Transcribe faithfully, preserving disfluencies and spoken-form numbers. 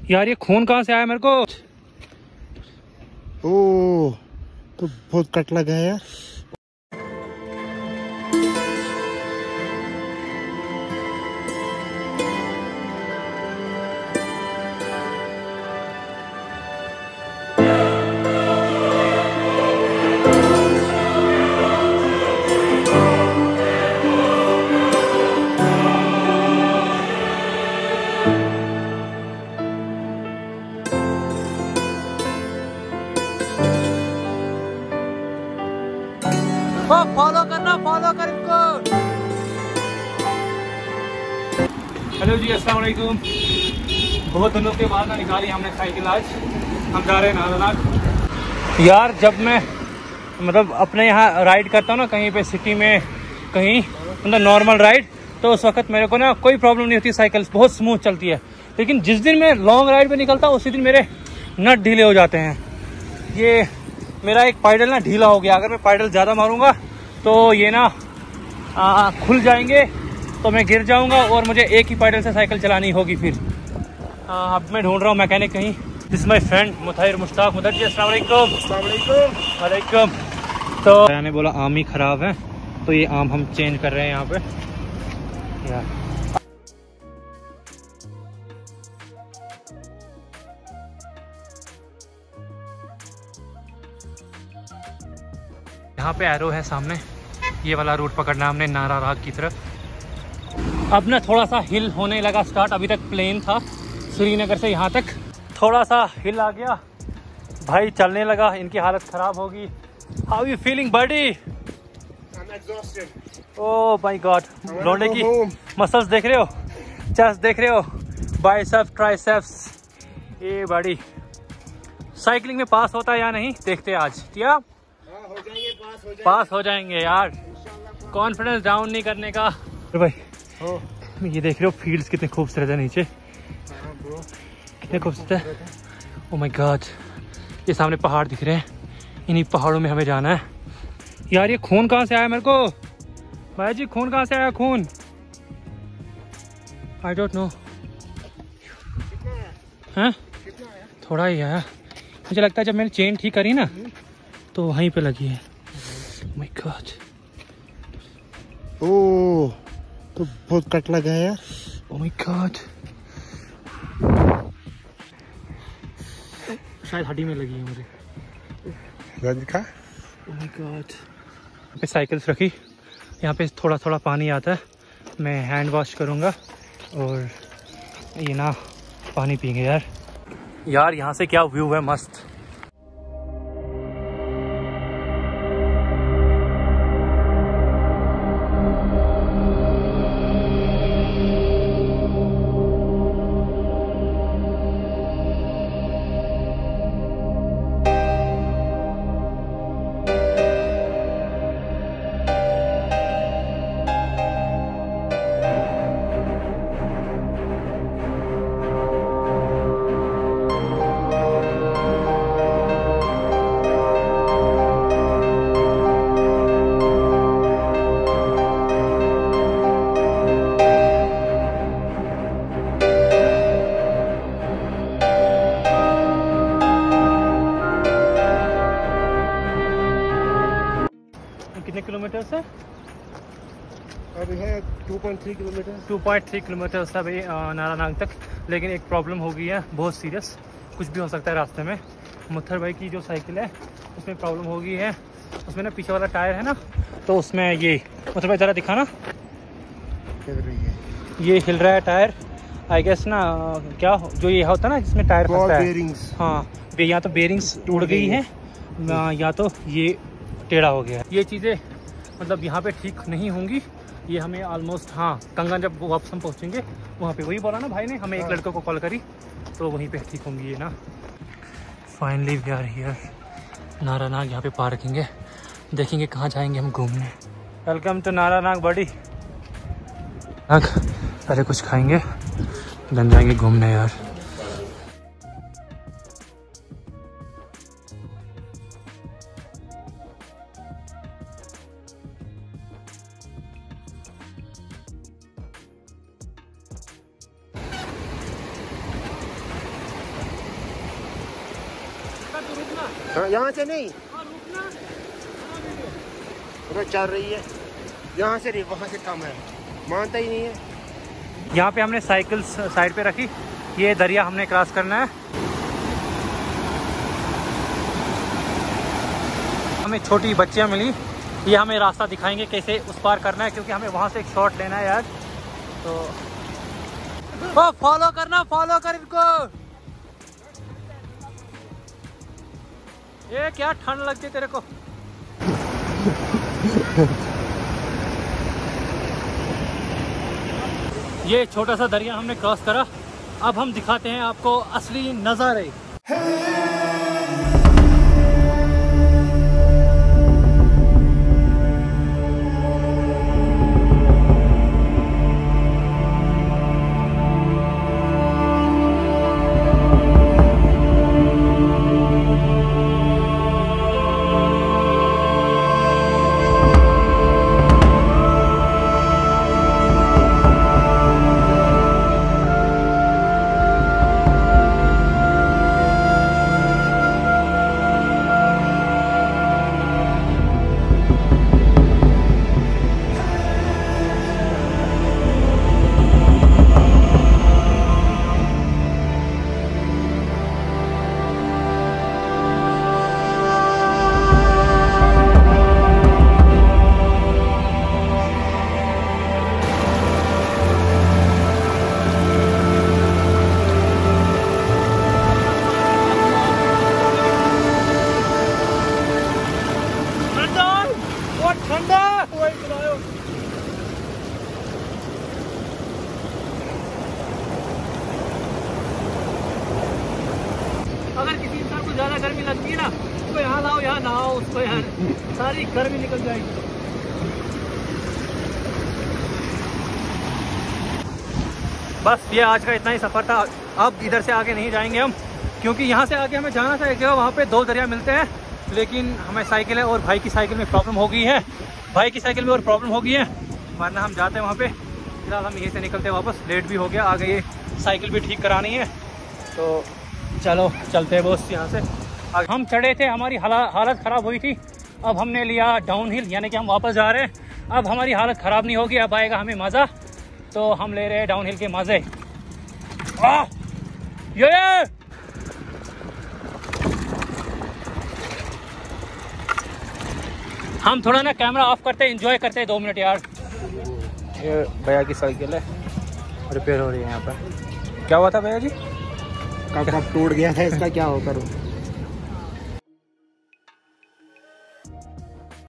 यार ये खून कहाँ से आया मेरे को? ओह तो बहुत कट लगा है यार। फॉलो करना, फॉलो कर इनको। हेलो जी, अस्सलाम वालेकुम। बहुत दिनों के बाद ना निकाली हमने साइकिल। आज हम जा रहे हैं नारानाग। यार जब मैं मतलब अपने यहाँ राइड करता हूँ ना, कहीं पे सिटी में कहीं मतलब नॉर्मल राइड, तो उस वक्त मेरे को ना कोई प्रॉब्लम नहीं होती, साइकिल बहुत स्मूथ चलती है। लेकिन जिस दिन मैं लॉन्ग राइड पे निकलता हूँ उसी दिन मेरे नट ढीले हो जाते हैं। ये मेरा एक पैडल ना ढीला हो गया। अगर मैं पैडल ज़्यादा मारूंगा तो ये ना आ, खुल जाएंगे, तो मैं गिर जाऊंगा और मुझे एक ही पैडल से साइकिल चलानी होगी। फिर आ, अब मैं ढूंढ रहा हूँ मैकेनिक कहीं। This my friend Mutahir Mushtaq. Mutahir ji अस्सलाम वालेकुम। अस्सलाम वालेकुम। वालेकुम। तो मैंने बोला आम ही ख़राब है, तो ये आम हम चेंज कर रहे हैं यहाँ पे। यार यहाँ पे एरो है सामने, ये वाला रूट पकड़ना हमने नारानाग की तरफ। अब ना थोड़ा सा हिल होने लगा स्टार्ट। अभी तक प्लेन था श्रीनगर से यहाँ तक, थोड़ा सा हिल आ गया भाई, चलने लगा। इनकी हालत ख़राब होगी। How you feeling body? Oh my God. लौंडे की मसल्स देख रहे हो, चेस्ट देख रहे हो, बाइसेप्स ट्राइसेप्स। ये बॉडी साइकिलिंग में पास होता है या नहीं देखते आज। क्या हो जाएंगे, पास हो जाएंगे। पास हो जाएंगे यार, कॉन्फिडेंस डाउन नहीं करने का। अरे भाई ओ, ये देख रहे हो फील्ड्स कितने खूबसूरत है नीचे, कितने खूबसूरत है। ओह माय गॉड, ये सामने पहाड़ दिख रहे हैं, इन्हीं पहाड़ों में हमें जाना है। यार ये खून कहाँ से आया मेरे को? भाई जी खून कहाँ से आया? खून आई डोंट नो। हैं थोड़ा ही आया। मुझे लगता है जब मैंने चेन ठीक करी ना तो वहीं पे लगी है। Oh my God. ओह तो बहुत कट लगा है यार। Oh my God. शायद हड्डी में लगी है मुझे। दिखा। Oh my God. यहाँ पे साइकिल्स रखी, यहाँ पे थोड़ा थोड़ा पानी आता है। मैं हैंड वॉश करूँगा और ये ना पानी पीएंगे यार। यार यहाँ से क्या व्यू है, मस्त। कितने किलोमीटर से? अभी है two point three kilometre. Two point three kilometre से अभी नारानाग तक। लेकिन एक प्रॉब्लम हो गई है बहुत सीरियस, कुछ भी हो सकता है रास्ते में। मुत्थर भाई की जो साइकिल है उसमें प्रॉब्लम हो गई है। उसमें ना पीछे वाला टायर है ना, तो उसमें ये मुत्थर भाई ज़रा दिखाना, ये हिल रहा है टायर। आई गेस ना क्या जो ये होता है ना जिसमें टायर फंसता है, हाँ, या तो बेरिंग्स टूट गई है या तो ये टेढ़ा हो गया। ये चीज़ें मतलब यहाँ पे ठीक नहीं होंगी। ये हमें ऑलमोस्ट, हाँ, कंगन जब वापस हम पहुँचेंगे वहाँ पे, वही बोला ना भाई ने, हमें एक लड़के को कॉल करी तो वहीं पे ठीक होंगी ये ना। Finally we are here Naranag. यहाँ पे पार्किंग है, देखेंगे कहाँ जाएंगे हम घूमने। वेलकम टू नारानाग बड़ी। पहले कुछ खाएंगे देन जाएंगे घूमने यार। हाँ यहाँ से नहीं, चल रही है यहाँ से नहीं, वहाँ से कम है, मानता ही नहीं है। यहाँ पे हमने साइकिल साइड पे रखी, ये दरिया हमने क्रॉस करना है। हमें छोटी बच्चियाँ मिली, ये हमें रास्ता दिखाएंगे कैसे उस पार करना है, क्योंकि हमें वहाँ से एक शॉट लेना है यार। तो ओ फॉलो करना, फॉलो कर इनको। ये क्या ठंड लगती है तेरे को। ये छोटा सा दरिया हमने क्रॉस करा, अब हम दिखाते हैं आपको असली नज़ारे। अगर किसी इंसान को ज्यादा गर्मी लगती है ना, उसको यहाँ लाओ, यहाँ नहाओ, उसको यार सारी गर्मी निकल जाएगी। बस ये आज का इतना ही सफर था। अब इधर से आगे नहीं जाएंगे हम, क्योंकि यहाँ से आगे हमें जाना था एक जगह, वहाँ पे दो दरिया मिलते हैं, लेकिन हमें साइकिल है और भाई की साइकिल में प्रॉब्लम हो गई है, भाई की साइकिल में और प्रॉब्लम हो गई है, वरना हम जाते हैं वहाँ पे। फिलहाल हम यहीं से निकलते हैं वापस, लेट भी हो गया, आगे ये साइकिल भी ठीक करानी है, तो चलो चलते हैं बॉस यहाँ से। हम चढ़े थे, हमारी हालत ख़राब हुई थी, अब हमने लिया डाउन हिल, यानी कि हम वापस जा रहे हैं। अब हमारी हालत ख़राब नहीं होगी, अब आएगा हमें मज़ा, तो हम ले रहे हैं डाउन हिल के मज़े। ये हम थोड़ा ना कैमरा ऑफ करते एंजॉय करते हैं दो मिनट यार। ये भैया की साइकिल है, रिपेयर हो रही है यहाँ पर। क्या हुआ था भैया जी? कब कब टूट गया था इसका, क्या हो करूँ।